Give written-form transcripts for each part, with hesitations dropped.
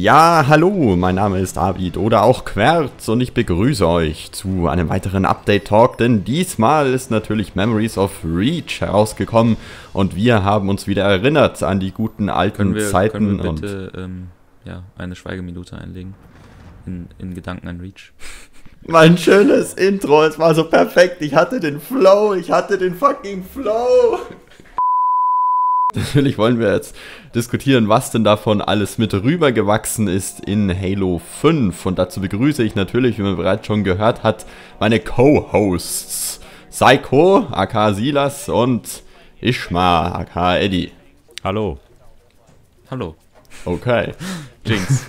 Ja, hallo, mein Name ist David oder auch Querz und ich begrüße euch zu einem weiteren Update-Talk, denn diesmal ist natürlich Memories of Reach herausgekommen und wir haben uns wieder erinnert an die guten alten Zeiten. Können wir bitte eine Schweigeminute einlegen in Gedanken an Reach? Mein schönes Intro, es war so perfekt, ich hatte den fucking Flow. Natürlich wollen wir jetzt diskutieren, was denn davon alles mit rübergewachsen ist in Halo 5. Und dazu begrüße ich natürlich, wie man bereits schon gehört hat, meine Co-Hosts. Psycho, aka Silas, und Ishma, aka Eddie. Hallo. Hallo. Okay. Jinx.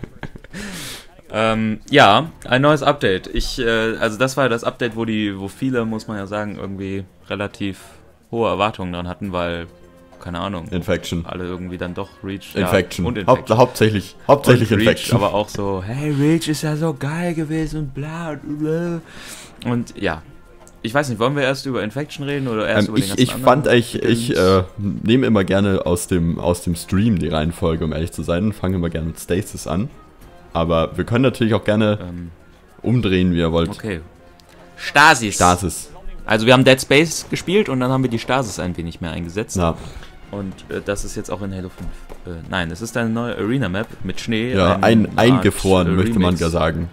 Ja, ein neues Update. Also das war ja das Update, wo viele, muss man ja sagen, irgendwie relativ hohe Erwartungen dran hatten, weil keine Ahnung. Infection. Alle irgendwie dann doch Reach. Infection. Ja, und Infection. Hauptsächlich und Infection. Reach, aber auch so, hey, Reach ist ja so geil gewesen und bla bla. Und ja. Ich weiß nicht, wollen wir erst über Infection reden oder erst über den ganzen Ich nehme immer gerne aus dem Stream die Reihenfolge, um ehrlich zu sein. Fange immer gerne mit Stasis an. Aber wir können natürlich auch gerne umdrehen, wie ihr wollt. Okay. Stasis. Also wir haben Dead Space gespielt und dann haben wir die Stasis ein wenig mehr eingesetzt. Ja. Und das ist jetzt auch in Halo 5. Nein, es ist eine neue Arena-Map mit Schnee. Ja, eingefroren, möchte man gar sagen.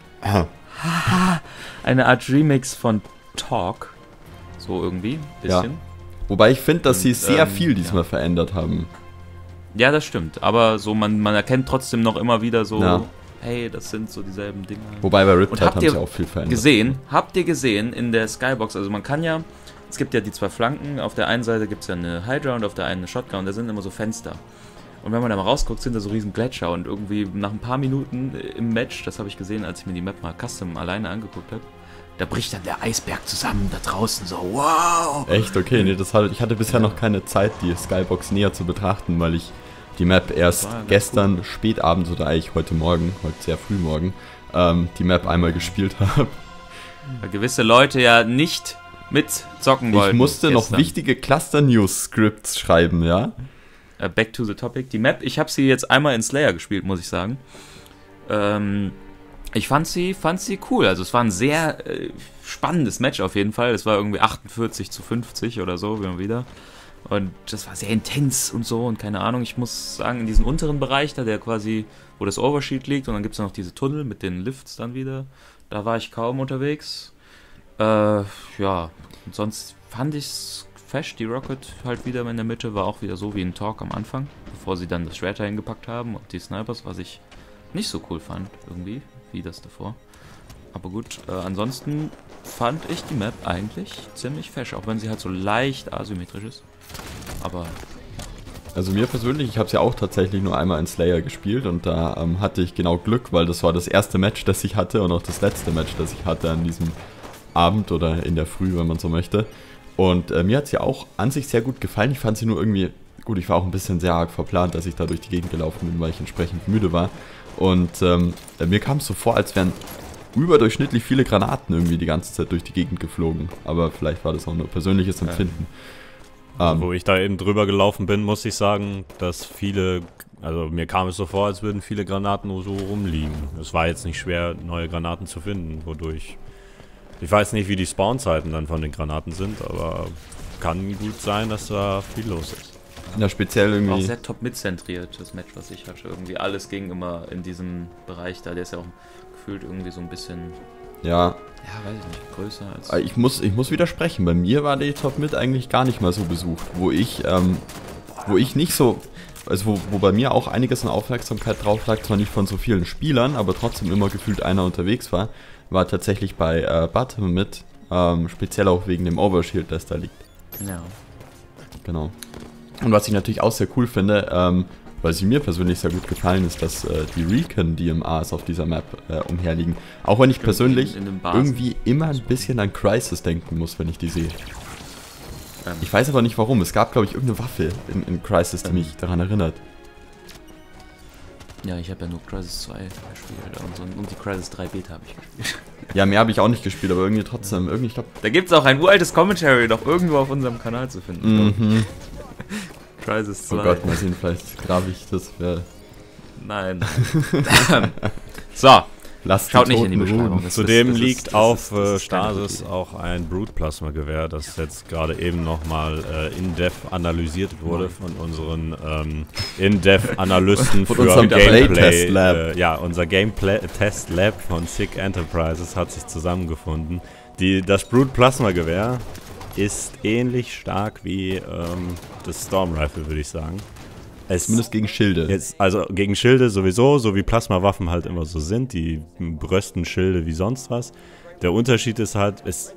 Eine Art Remix von Talk. So irgendwie, bisschen. Ja. Wobei ich finde, dass sie sehr viel diesmal verändert haben. Ja, das stimmt. Aber so man erkennt trotzdem noch immer wieder so, hey, das sind so dieselben Dinge. Wobei bei Riptide haben sie auch viel verändert. Habt ihr gesehen in der Skybox, also man kann ja, es gibt ja die zwei Flanken, auf der einen Seite gibt es ja eine Hydra und auf der einen eine Shotgun und da sind immer so Fenster. Und wenn man da mal rausguckt, sind da so riesen Gletscher und irgendwie nach ein paar Minuten im Match, das habe ich gesehen, als ich mir die Map mal custom alleine angeguckt habe, da bricht dann der Eisberg zusammen da draußen, so wow! Echt? Okay, nee, ich hatte bisher noch keine Zeit, die Skybox näher zu betrachten, weil ich die Map erst gestern spät abends oder eigentlich heute sehr früh morgen, die Map einmal gespielt habe. Weil gewisse Leute ja nicht mitzocken wollten. Ich musste noch wichtige Cluster-News-Scripts schreiben, ja? Back to the topic. Die Map, ich habe sie jetzt einmal in Slayer gespielt, muss ich sagen. Ich fand sie cool. Also es war ein sehr spannendes Match auf jeden Fall. Es war irgendwie 48:50 oder so, immer wieder. Und das war sehr intens und so und keine Ahnung. Ich muss sagen, in diesem unteren Bereich, da der quasi, wo das Overshield liegt und dann gibt es noch diese Tunnel mit den Lifts dann wieder, da war ich kaum unterwegs. Und sonst fand ich's fesch. Die Rocket halt wieder in der Mitte war auch wieder so wie ein Talk am Anfang, bevor sie dann das Schwert hingepackt haben und die Snipers, was ich nicht so cool fand irgendwie, wie das davor. Aber gut, ansonsten fand ich die Map eigentlich ziemlich fesch, auch wenn sie halt so leicht asymmetrisch ist. Aber also mir persönlich, ich habe es ja auch tatsächlich nur einmal in Slayer gespielt und da hatte ich genau Glück, weil das war das erste Match, das ich hatte und auch das letzte Match, das ich hatte an diesem Abend oder in der Früh, wenn man so möchte. Und mir hat es ja auch an sich sehr gut gefallen. Ich fand sie nur irgendwie, gut, ich war auch ein bisschen sehr arg verplant, dass ich da durch die Gegend gelaufen bin, weil ich entsprechend müde war. Und mir kam es so vor, als wären überdurchschnittlich viele Granaten irgendwie die ganze Zeit durch die Gegend geflogen. Aber vielleicht war das auch nur persönliches Empfinden. Wo ich da eben drüber gelaufen bin, muss ich sagen, dass also mir kam es so vor, als würden viele Granaten nur so rumliegen. Es war jetzt nicht schwer, neue Granaten zu finden, wodurch, ich weiß nicht, wie die Spawnzeiten dann von den Granaten sind, aber kann gut sein, dass da viel los ist. Ja, speziell irgendwie. Auch sehr top-mid-zentriert, das Match, was ich hatte. Irgendwie alles ging immer in diesem Bereich da, der ist ja auch gefühlt irgendwie so ein bisschen... Ja, weiß ich nicht, größer als... Ich muss widersprechen, bei mir war die Top Mid eigentlich gar nicht mal so besucht, wo ich nicht so, also wo bei mir auch einiges an Aufmerksamkeit drauf lag, zwar nicht von so vielen Spielern, aber trotzdem immer gefühlt einer unterwegs war tatsächlich bei Bottom Mid, speziell auch wegen dem Overshield, das da liegt. Ja. Genau. Und was ich natürlich auch sehr cool finde, weil sie mir persönlich sehr gut gefallen ist, dass die Recon-DMAs auf dieser Map umherliegen. Auch wenn ich persönlich irgendwie immer ein bisschen an Crysis denken muss, wenn ich die sehe. Ich weiß aber nicht warum. Es gab, glaube ich, irgendeine Waffe in Crysis, die mich daran erinnert. Ja, ich habe ja nur Crysis 2 gespielt und die Crysis 3 Beta habe ich gespielt. Ja, mehr habe ich auch nicht gespielt, aber irgendwie trotzdem. Ich glaub, da gibt es auch ein uraltes Commentary noch irgendwo auf unserem Kanal zu finden. Mhm. Crysis 2. Oh Gott, mal sehen, vielleicht grabe ich das. Nein. So. Lasst Schaut nicht in die Beschreibung. Zudem liegt auf Stasis auch ein Brute-Plasma-Gewehr, das jetzt gerade eben nochmal in-depth analysiert wurde von unseren in-depth-Analysten für Gameplay. Ja, unser Gameplay-Test-Lab von Sick Enterprises hat sich zusammengefunden. Das Brute-Plasma-Gewehr ist ähnlich stark wie das Storm Rifle, würde ich sagen. Zumindest gegen Schilde. Also gegen Schilde sowieso, so wie Plasmawaffen halt immer so sind. Die brösten Schilde wie sonst was. Der Unterschied ist halt, es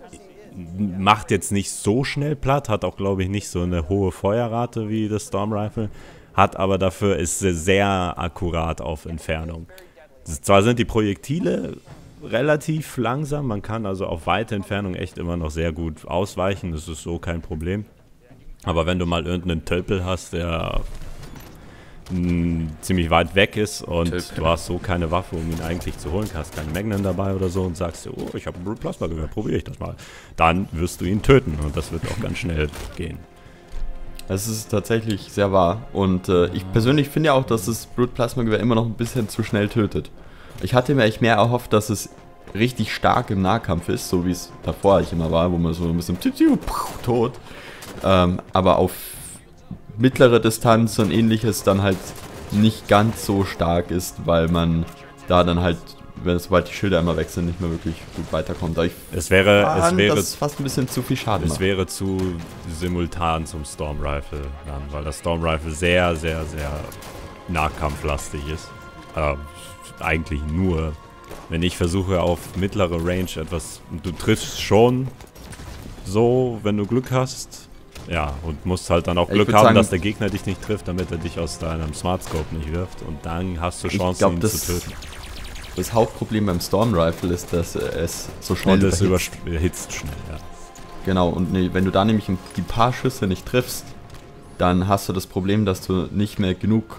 macht jetzt nicht so schnell platt, hat auch, glaube ich, nicht so eine hohe Feuerrate wie das Storm Rifle, hat aber dafür, ist sehr akkurat auf Entfernung. Zwar sind die Projektile relativ langsam, man kann also auf weite Entfernung echt immer noch sehr gut ausweichen, das ist so kein Problem. Aber wenn du mal irgendeinen Tölpel hast, der ziemlich weit weg ist und du hast so keine Waffe, um ihn eigentlich zu holen, hast keinen Magnum dabei oder so und sagst, oh, ich habe ein Brute Plasma Gewehr, probiere ich das mal. Dann wirst du ihn töten und das wird auch ganz schnell gehen. Es ist tatsächlich sehr wahr und ich persönlich finde ja auch, dass das Brute Plasma Gewehr immer noch ein bisschen zu schnell tötet. Ich hatte mir echt mehr erhofft, dass es richtig stark im Nahkampf ist, so wie es davor eigentlich immer war, wo man so ein bisschen tot. Aber auf mittlere Distanz und ähnliches dann halt nicht ganz so stark ist, weil man da dann halt, sobald die Schilder einmal weg sind, nicht mehr wirklich gut weiterkommt. Es wäre das fast ein bisschen zu viel Schaden. Es wäre zu simultan zum Storm Rifle dann, weil das Storm Rifle sehr, sehr, sehr nahkampflastig ist. Eigentlich nur, wenn ich versuche auf mittlere Range etwas, du triffst schon so, wenn du Glück hast. Ja, und musst halt dann auch Glück haben, dass der Gegner dich nicht trifft, damit er dich aus deinem Smartscope nicht wirft. Und dann hast du Chancen, ihn zu töten. Das Hauptproblem beim Storm Rifle ist, dass es so schnell überhitzt. Und es überhitzt schnell, ja. Genau, und wenn du da nämlich die paar Schüsse nicht triffst, dann hast du das Problem, dass du nicht mehr genug,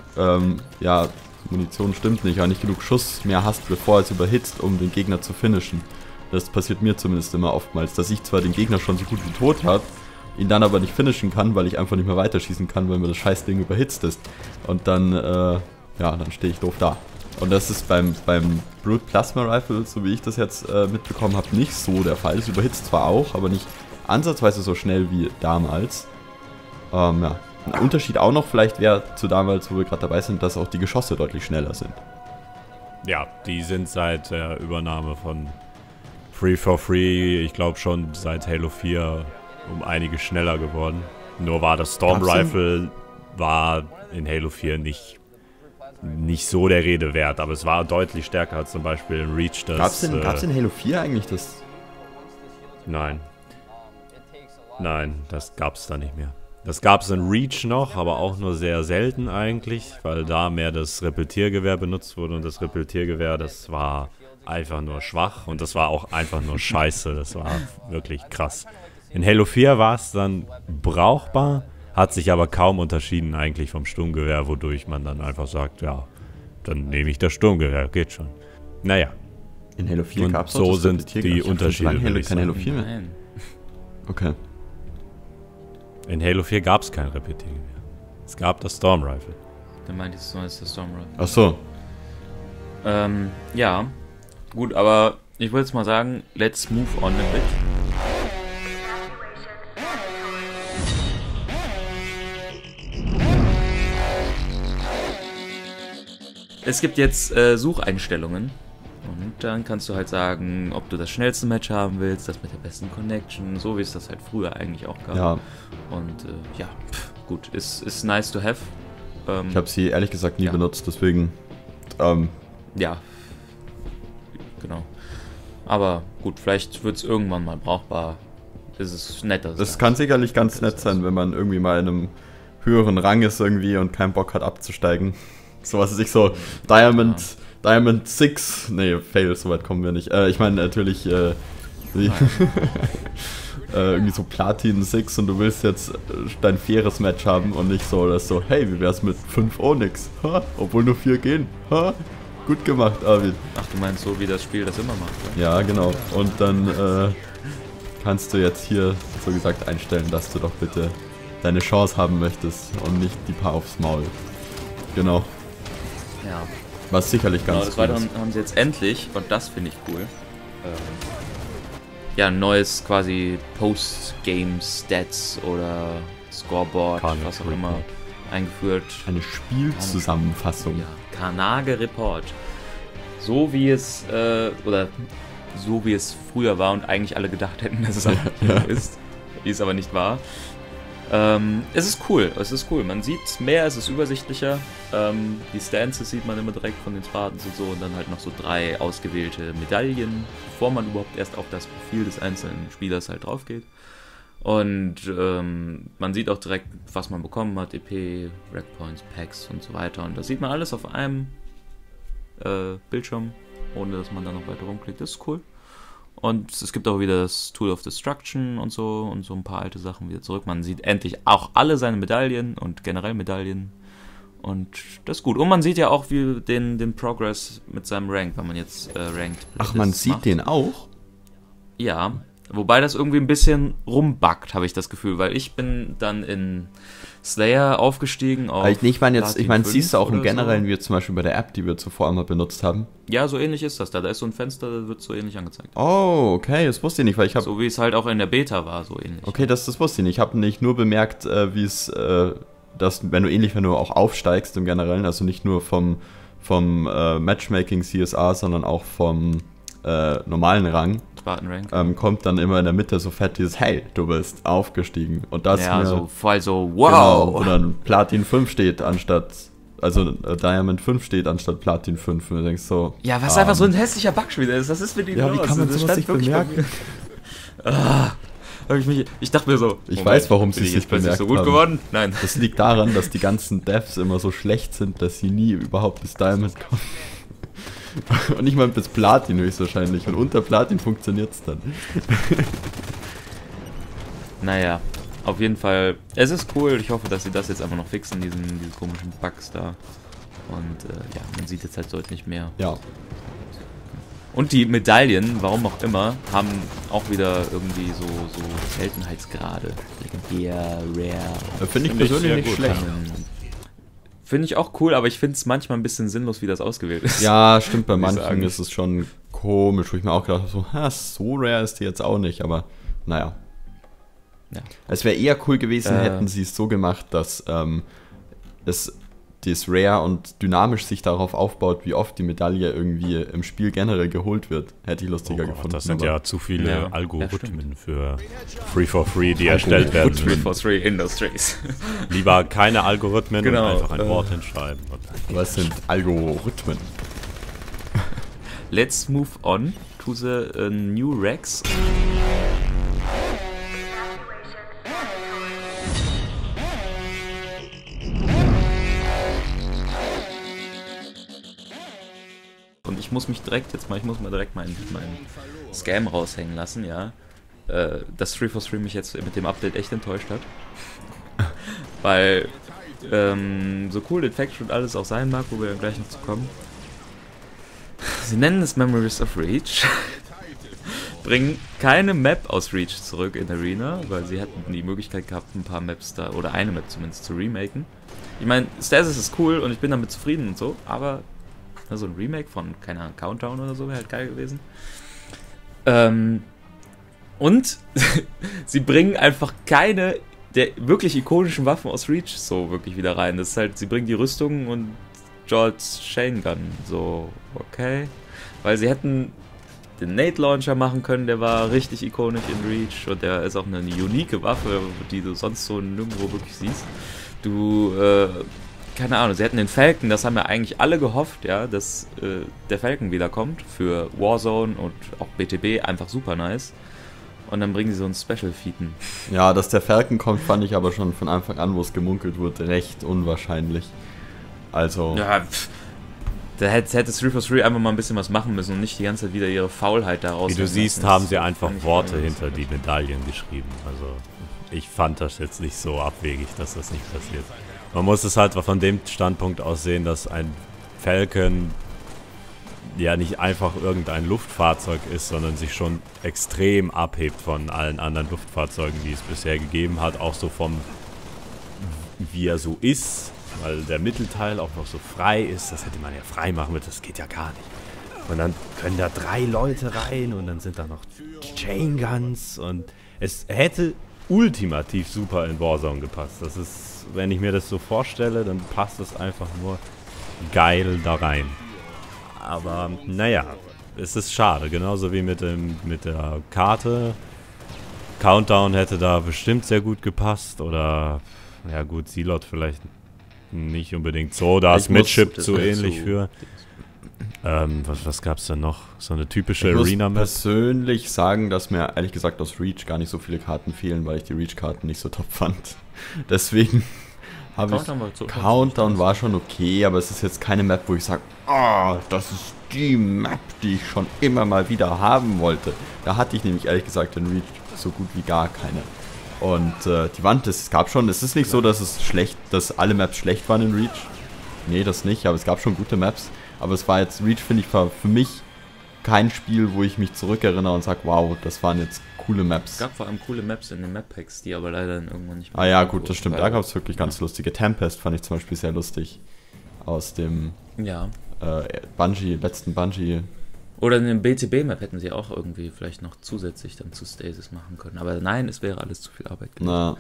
Munition stimmt nicht, aber nicht genug Schuss mehr hast, bevor es überhitzt, um den Gegner zu finishen. Das passiert mir zumindest immer oftmals, dass ich zwar den Gegner schon so gut wie tot habe, ihn dann aber nicht finishen kann, weil ich einfach nicht mehr weiterschießen kann, weil mir das Scheißding überhitzt ist. Und dann, dann stehe ich doof da. Und das ist beim Brute Plasma Rifle, so wie ich das jetzt mitbekommen habe, nicht so der Fall. Es überhitzt zwar auch, aber nicht ansatzweise so schnell wie damals. Ein Unterschied auch noch vielleicht wäre zu damals, wo wir gerade dabei sind, dass auch die Geschosse deutlich schneller sind. Ja, die sind seit der Übernahme von Free for Free, ich glaube schon seit Halo 4 um einiges schneller geworden. Nur war das Storm Rifle war in Halo 4 nicht so der Rede wert, aber es war deutlich stärker als zum Beispiel in Reach. Gab's in Halo 4 eigentlich das? Nein, das gab's da nicht mehr. Das gab es in Reach noch, aber auch nur sehr selten eigentlich, weil da mehr das Repetiergewehr benutzt wurde und das Repetiergewehr, das war einfach nur schwach und das war auch einfach nur scheiße, das war wirklich krass. In Halo 4 war es dann brauchbar, hat sich aber kaum unterschieden eigentlich vom Sturmgewehr, wodurch man dann einfach sagt, ja, dann nehme ich das Sturmgewehr, geht schon. Naja. In Halo 4 gab es so sind die Unterschiede. Kein Halo 4 mehr? Nein. Okay. In Halo 4 gab es kein Repetiergewehr. Es gab das Storm Rifle. Dann meintest du, es ist das Storm Rifle. Ach so. Ja. Gut, aber ich würde jetzt mal sagen, let's move on a bit. Es gibt jetzt Sucheinstellungen und dann kannst du halt sagen, ob du das schnellste Match haben willst, das mit der besten Connection, so wie es das halt früher eigentlich auch gab. Ja. Und gut, ist nice to have. Ich habe sie ehrlich gesagt nie benutzt, deswegen... Ja, genau. Aber gut, vielleicht wird es irgendwann mal brauchbar. Ist es netter. Das kann sicherlich ganz nett sein, wenn man irgendwie mal in einem höheren Rang ist irgendwie und keinen Bock hat abzusteigen. So was ist ich so, Diamond 6, nee, Fail, so weit kommen wir nicht. Ich meine natürlich irgendwie so Platin 6 und du willst jetzt dein faires Match haben und nicht so, dass so, hey, wie wär's mit 5 Onyx? Ha? Obwohl nur 4 gehen. Ha? Gut gemacht, Arvid. Ach, du meinst so, wie das Spiel das immer macht, oder? Ja, genau. Und dann kannst du jetzt hier, so gesagt, einstellen, dass du doch bitte deine Chance haben möchtest und nicht die paar aufs Maul. Genau. Ja. Was sicherlich ganz Des cool Weiteren ist. haben sie jetzt endlich, und das finde ich cool, ja, ein neues quasi Post-Game-Stats oder Scoreboard, Carnage was auch immer, Report. eingeführt. Eine Spielzusammenfassung. Ja, Carnage Report. So wie es, oder so wie es früher war und eigentlich alle gedacht hätten, dass es auch ist, wie es aber nicht war. Es ist cool, man sieht mehr, es ist übersichtlicher, die Stances sieht man immer direkt von den Spartans und so und dann halt noch so 3 ausgewählte Medaillen, bevor man überhaupt erst auf das Profil des einzelnen Spielers halt drauf geht. Und man sieht auch direkt, was man bekommen hat, EP, Rackpoints, Packs und so weiter, und das sieht man alles auf einem Bildschirm, ohne dass man da noch weiter rumklickt, das ist cool. Und es gibt auch wieder das Tool of Destruction und so ein paar alte Sachen wieder zurück. Man sieht endlich auch alle seine Medaillen und generell Medaillen. Und das ist gut. Und man sieht ja auch wie den Progress mit seinem Rank, wenn man jetzt Ranked. Ach, man sieht macht. den auch? Ja, wobei das irgendwie ein bisschen rumbuggt, habe ich das Gefühl, weil ich bin dann in Slayer aufgestiegen auf Ich meine, siehst du auch im oder Generellen, so. wie zum Beispiel bei der App, die wir zuvor einmal benutzt haben. Ja, so ähnlich ist das da. Da ist so ein Fenster, da wird so ähnlich angezeigt. Oh, okay, das wusste ich nicht, weil ich habe... So wie es halt auch in der Beta war, so ähnlich. Okay, das wusste ich nicht. Ich habe nicht nur bemerkt, wie es, dass, wenn du auch aufsteigst im Generellen, also nicht nur vom Matchmaking CSA, sondern auch vom normalen Rang, Spartan Rank. kommt dann immer in der Mitte so fett dieses Hey, du bist aufgestiegen. Und das Ja, mir, so voll so, genau, wow! wo dann Platin 5 steht anstatt, also Diamond 5 steht anstatt Platin 5. Und du denkst so... Ja, was einfach so ein hässlicher Bugspiel ist. Das ist mit dem Ja, wie los. kann man Das sowas stand nicht wirklich bei bemerken? mir. Ich dachte mir so, Ich weiß, warum sie bin es ich nicht jetzt plötzlich so bemerkt gut haben. geworden? Nein. Das liegt daran, dass die ganzen Devs immer so schlecht sind, dass sie nie überhaupt bis Diamond kommen. Und nicht mal bis Platin höchstwahrscheinlich. Und unter Platin funktioniert es dann. Naja, auf jeden Fall. Es ist cool. Ich hoffe, dass sie das jetzt einfach noch fixen, diese komischen Bugs da. Und ja, man sieht jetzt halt deutlich mehr. Ja. Und die Medaillen, warum auch immer, haben auch wieder irgendwie so Seltenheitsgrade. Legendär, Rare. Finde ich Finde ich persönlich sehr nicht gut. schlecht. Finde ich auch cool, aber ich finde es manchmal ein bisschen sinnlos, wie das ausgewählt ist. Ja, stimmt, bei Muss ich manchen sagen. ist es schon komisch, wo ich mir auch gedacht habe, so rare ist die jetzt auch nicht, aber naja. Ja. Es wäre eher cool gewesen, hätten sie es so gemacht, dass das Rare und dynamisch sich darauf aufbaut, wie oft die Medaille irgendwie im Spiel generell geholt wird. Hätte ich lustiger gefunden. Das sind aber- ja zu viele Ja, Algorithmen für Free for Free, die erstellt werden. Free for Three Industries. Lieber keine Algorithmen Genau, und einfach ein Wort hinschreiben. Was sind Algorithmen? Let's move on to the new Rex. Und ich muss mal direkt meinen Scam raushängen lassen, ja. Dass 343 mich jetzt mit dem Update echt enttäuscht hat. Weil, so cool Infection und alles auch sein mag, wo wir dann gleich noch zu kommen. Sie nennen es Memories of Reach. Bringen keine Map aus Reach zurück in Arena, weil sie hätten die Möglichkeit gehabt, ein paar Maps da, oder eine Map zumindest, zu remaken. Ich meine, Stasis ist cool und ich bin damit zufrieden und so, aber so ein Remake von, keine Ahnung, Countdown oder so wäre halt geil gewesen. Und sie bringen einfach keine der wirklich ikonischen Waffen aus Reach so wirklich wieder rein. Das ist halt, sie bringen die Rüstung und George's Chain Gun. So, okay. Weil sie hätten den Nade Launcher machen können, der war richtig ikonisch in Reach und der ist auch eine unique Waffe, die du sonst so nirgendwo wirklich siehst. Keine Ahnung, sie hätten den Falcon, das haben ja eigentlich alle gehofft, ja, dass der Falcon wiederkommt für Warzone und auch BTB, einfach super nice. Und dann bringen sie so einen Special-Featen. Ja, dass der Falcon kommt, fand ich aber schon von Anfang an, wo es gemunkelt wurde, recht unwahrscheinlich. Also... Ja, da hätte 343 einfach mal ein bisschen was machen müssen und nicht die ganze Zeit wieder ihre Faulheit daraus. Wie du siehst, haben sie einfach Worte hinter die Medaillen geschrieben. Also ich fand das jetzt nicht so abwegig, dass das nicht passiert. Man muss es halt von dem Standpunkt aus sehen, dass ein Falcon ja nicht einfach irgendein Luftfahrzeug ist, sondern sich schon extrem abhebt von allen anderen Luftfahrzeugen, die es bisher gegeben hat. Auch so vom, wie er so ist, weil der Mittelteil auch noch so frei ist. Das hätte man ja frei machen müssen, das geht ja gar nicht. Und dann können da 3 Leute rein und dann sind da noch Chain Guns und es hätte ultimativ super in Warzone gepasst. Das ist, wenn ich mir das so vorstelle, dann passt es einfach nur geil da rein. Aber naja, es ist schade, genauso wie mit der Karte. Countdown hätte da bestimmt sehr gut gepasst oder, ja gut, Zealot vielleicht nicht unbedingt so, da ist Midship zu ähnlich für. Was gab's denn noch? So eine typische Arena-Map? Ich muss persönlich sagen, dass mir ehrlich gesagt aus Reach gar nicht so viele Karten fehlen, weil ich die Reach-Karten nicht so top fand. Deswegen habe ich... Countdown war schon okay, aber es ist jetzt keine Map, wo ich sage, das ist die Map, die ich schon immer mal wieder haben wollte. Da hatte ich nämlich ehrlich gesagt in Reach so gut wie gar keine. Und die Wand, es gab schon, es ist nicht so, dass alle Maps schlecht waren in Reach. Nee, das nicht, aber es gab schon gute Maps. Aber es war jetzt, Reach finde ich, war für mich kein Spiel, wo ich mich zurückerinnere und sage, wow, das waren jetzt coole Maps. Es gab vor allem coole Maps in den Map-Packs, die aber leider dann irgendwann nicht mehr... Ah ja, gut, das stimmt, da gab es wirklich ganz lustige. Tempest fand ich zum Beispiel sehr lustig. Aus dem letzten Bungie. Oder in dem BTB-Map hätten sie auch irgendwie vielleicht noch zusätzlich dann zu Stasis machen können. Aber nein, es wäre alles zu viel Arbeit gewesen.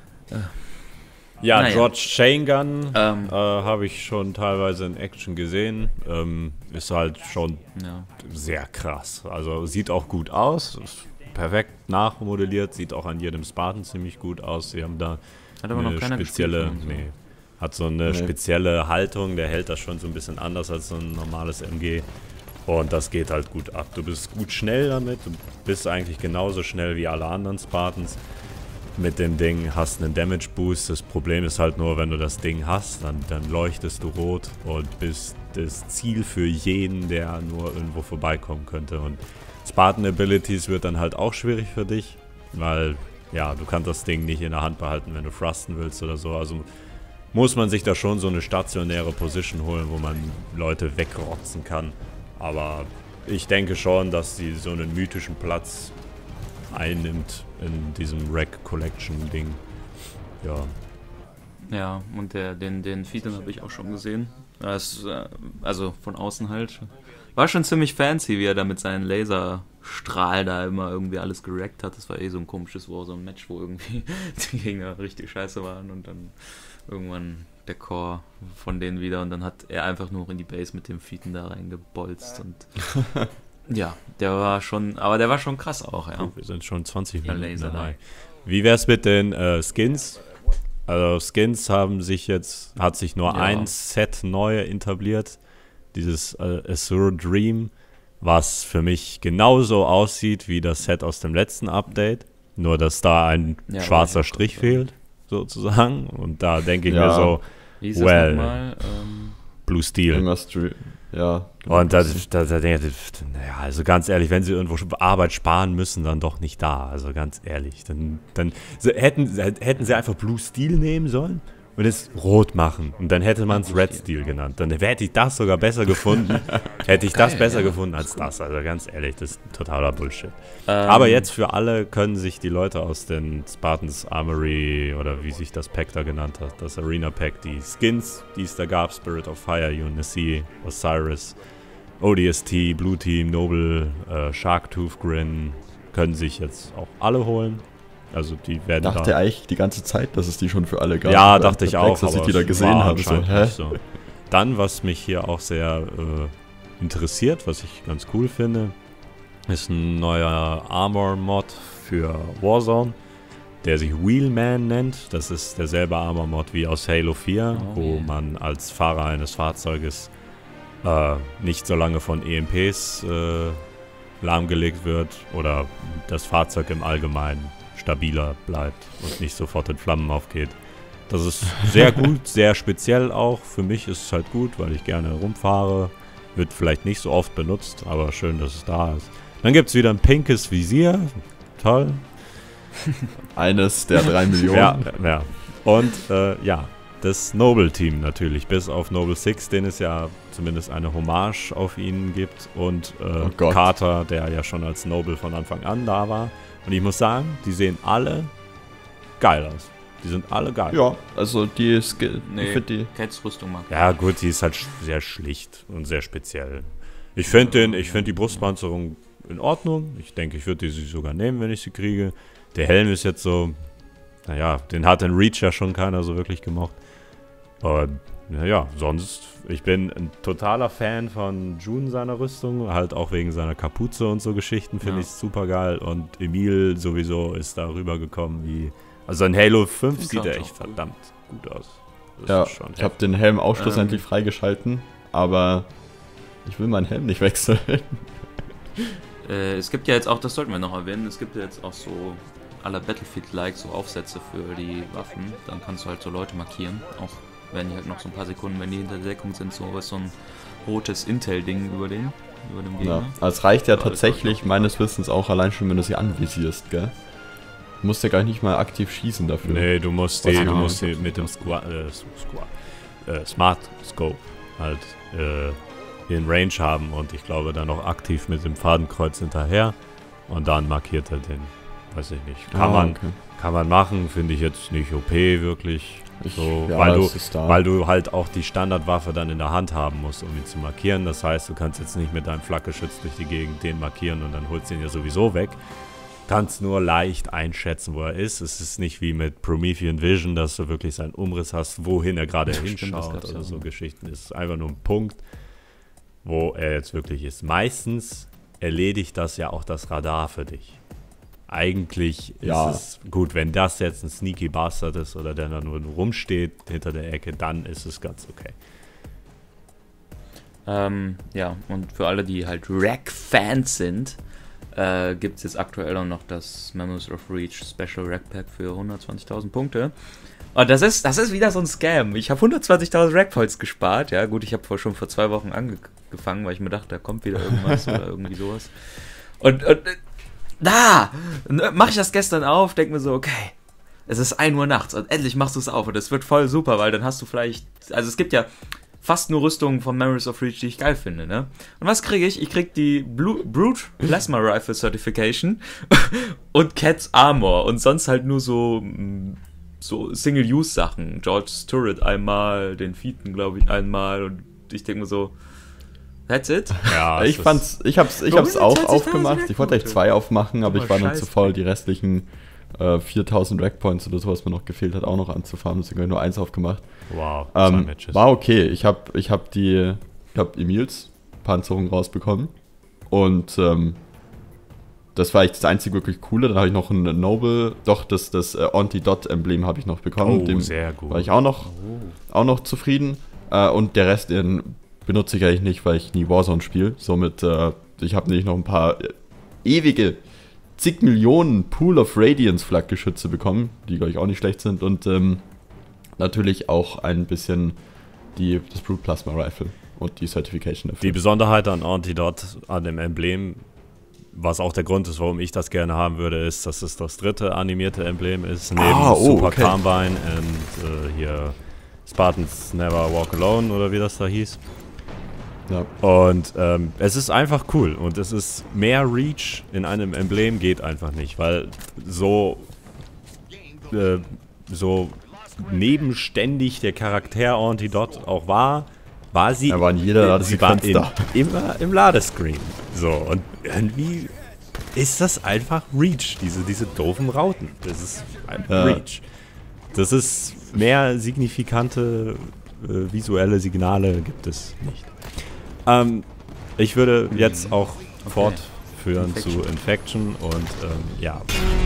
Ja, George Chain Gun habe ich schon teilweise in Action gesehen. Ist halt schon sehr krass. Also sieht auch gut aus. Ist perfekt nachmodelliert. Sieht auch an jedem Spartan ziemlich gut aus. Sie haben da eine spezielle... Hat so eine spezielle Haltung. Der hält das schon so ein bisschen anders als so ein normales MG. Und das geht halt gut ab. Du bist gut schnell damit. Du bist eigentlich genauso schnell wie alle anderen Spartans. Mit dem Ding hast einen Damage Boost. Das Problem ist halt nur, wenn du das Ding hast, dann leuchtest du rot und bist das Ziel für jeden, der nur irgendwo vorbeikommen könnte. Und Spartan Abilities wird dann halt auch schwierig für dich, weil ja, du kannst das Ding nicht in der Hand behalten, wenn du thrusten willst oder so. Also muss man sich da schon so eine stationäre Position holen, wo man Leute wegrotzen kann. Aber ich denke schon, dass sie so einen mythischen Platz einnimmt in diesem Rack Collection Ding. Ja. Ja, und den Feed, den habe ich auch schon gesehen. Also von außen halt. War schon ziemlich fancy, wie er da mit seinen Laserstrahl da immer irgendwie alles gerackt hat. Das war so ein komisches Warzone-Match, wo irgendwie die Gegner richtig scheiße waren und dann irgendwann der Core von denen wieder und dann hat er einfach nur in die Base mit dem Feeden da reingebolzt und ja, der war schon krass auch, ja. Wir sind schon 20 Minuten dabei. Wie wär's mit den Skins? Also Skins hat sich nur ein Set neu etabliert. Dieses Azure Dream, was für mich genauso aussieht wie das Set aus dem letzten Update. Nur, dass da ein schwarzer Strich fehlt, sozusagen. Und da denke ich mir so, Blue Steel. Ja. Und da denke ich, naja, also ganz ehrlich, wenn sie irgendwo Arbeit sparen müssen, dann doch nicht da. Also ganz ehrlich, dann hätten sie einfach Blue Steel nehmen sollen und es rot machen. Und dann hätte man es Red Steel genannt. Dann hätte ich das sogar besser gefunden. Hätte ich das besser gefunden als das. Also ganz ehrlich, das ist totaler Bullshit. Aber jetzt für alle können sich die Leute aus den Spartans Armory oder wie sich das Pack da genannt hat, das Arena Pack, die Skins, die es da gab, Spirit of Fire, Unice, Osiris, ODST, Blue Team, Noble, Sharktooth Grin, können sich jetzt auch alle holen. Also die werden dachte eigentlich die ganze Zeit, dass es die schon für alle gab. Ja, dachte ich auch, dass ich die da gesehen habe. So. Dann, was mich hier auch sehr interessiert, was ich ganz cool finde, ist ein neuer Armor-Mod für Warzone, der sich Wheelman nennt. Das ist derselbe Armor-Mod wie aus Halo 4, wo man als Fahrer eines Fahrzeuges nicht so lange von EMPs lahmgelegt wird oder das Fahrzeug im Allgemeinen stabiler bleibt und nicht sofort in Flammen aufgeht. Das ist sehr gut, sehr speziell auch. Für mich ist es halt gut, weil ich gerne rumfahre. Wird vielleicht nicht so oft benutzt, aber schön, dass es da ist. Dann gibt es wieder ein pinkes Visier. Toll. Eines der 3 Millionen. Ja. Und das Noble-Team natürlich, bis auf Noble 6, den es ja zumindest eine Hommage auf ihn gibt. Und Carter, der ja schon als Noble von Anfang an da war. Und ich muss sagen, die sehen alle geil aus. Die sind alle geil. Ja, also die ist... Nee, für die Cats Rüstung mag ich. Ja gut, die ist halt sehr schlicht und sehr speziell. Ich finde die Brustpanzerung in Ordnung. Ich denke, ich würde die sogar nehmen, wenn ich sie kriege. Der Helm ist jetzt so... Naja, den hat in Reach ja schon keiner so wirklich gemocht. Aber naja, sonst... Ich bin ein totaler Fan von June, seiner Rüstung. Halt auch wegen seiner Kapuze und so Geschichten finde ich super geil. Und Emil sowieso ist da rübergekommen wie... Also in Halo 5 sieht er echt verdammt gut aus. Ja, ich habe den Helm auch schlussendlich freigeschalten, aber ich will meinen Helm nicht wechseln. Es gibt ja jetzt auch, das sollten wir noch erwähnen, es gibt ja jetzt auch so à la Battlefield-like so Aufsätze für die Waffen. Dann kannst du halt so Leute markieren, auch wenn die halt noch so ein paar Sekunden, wenn die hinter der Deckung sind, so ein rotes Intel-Ding über dem Gegner. Ja, es reicht ja tatsächlich meines Wissens auch allein schon, wenn du sie anvisierst, gell? Du musst ja gar nicht mal aktiv schießen dafür. Nee, du musst die mit dem Smart Scope halt in Range haben und ich glaube dann noch aktiv mit dem Fadenkreuz hinterher und dann markiert er den. Weiß ich nicht. Kann man machen, finde ich jetzt nicht OP wirklich. Weil du halt auch die Standardwaffe dann in der Hand haben musst, um ihn zu markieren. Das heißt, du kannst jetzt nicht mit deinem Flakgeschütz durch die Gegend den markieren und dann holst du ihn ja sowieso weg. Kannst nur leicht einschätzen, wo er ist. Es ist nicht wie mit Promethean Vision, dass du wirklich seinen Umriss hast, wohin er gerade hinschaut oder so Geschichten. Es ist einfach nur ein Punkt, wo er jetzt wirklich ist. Meistens erledigt das ja auch das Radar für dich. Eigentlich ist es gut, wenn das jetzt ein Sneaky Bastard ist oder der da nur rumsteht hinter der Ecke, dann ist es ganz okay. Ja, und für alle, die halt Rack-Fans sind, gibt es jetzt aktuell auch noch das Memories of Reach Special Rack Pack für 120.000 Punkte. Und das ist wieder so ein Scam. Ich habe 120.000 Rack Points gespart. Ja, gut, ich habe schon vor 2 Wochen angefangen, weil ich mir dachte, da kommt wieder irgendwas oder irgendwie sowas. Und da mache ich das gestern auf, denke mir so, okay, es ist 1 Uhr nachts und endlich machst du es auf und es wird voll super, weil dann hast du vielleicht, also es gibt ja fast nur Rüstungen von Memories of Reach, die ich geil finde, ne? Und was kriege ich? Ich krieg die Brute Plasma Rifle Certification und Cat's Armor und sonst halt nur so Single-Use-Sachen. George's Turret einmal, den Fieten, glaube ich, einmal und ich denke mir so, that's it? Ja, ich hab's auch aufgemacht. Ich wollte eigentlich 2 aufmachen, aber ich war dann zu faul, die restlichen 4000 Rackpoints oder so, was mir noch gefehlt hat, auch noch anzufahren. Deswegen habe ich nur 1 aufgemacht. Wow, war okay. Ich hab Emils Panzerung rausbekommen. Und das war echt das einzige wirklich Coole. Dann habe ich noch ein Noble, das Anti-Dot-Emblem habe ich noch bekommen. Oh, sehr gut. War ich auch noch zufrieden. Und der Rest benutze ich eigentlich nicht, weil ich nie Warzone spiele. Somit, ich habe nämlich noch ein paar ewige, zig Millionen Pool of Radiance Flakgeschütze bekommen, die, glaube ich, auch nicht schlecht sind. Und natürlich auch ein bisschen das Brute Plasma Rifle und die Certification dafür. Die Besonderheit an Antidot, an dem Emblem, was auch der Grund ist, warum ich das gerne haben würde, ist, dass es das 3. animierte Emblem ist, neben Super Carmine und hier Spartans Never Walk Alone oder wie das da hieß. Ja. Und es ist einfach cool und es ist mehr Reach in einem Emblem geht einfach nicht, weil so nebenständig der Charakter Antidot auch war sie in jeder Ladesequenz immer im Ladescreen. So, und irgendwie ist das einfach Reach, diese doofen Rauten. Das ist einfach Reach. Das ist mehr signifikante visuelle Signale gibt es nicht. Ich würde jetzt auch fortführen zu Infection und ja.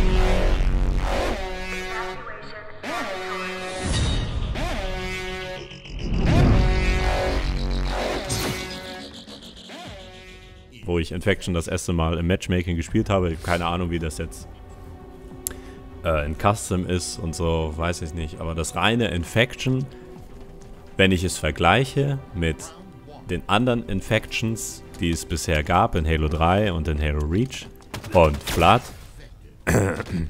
Wo ich Infection das erste Mal im Matchmaking gespielt habe, keine Ahnung, wie das jetzt in Custom ist und so, weiß ich nicht. Aber das reine Infection, wenn ich es vergleiche mit den anderen Infections, die es bisher gab in Halo 3 und in Halo Reach und Flood. Und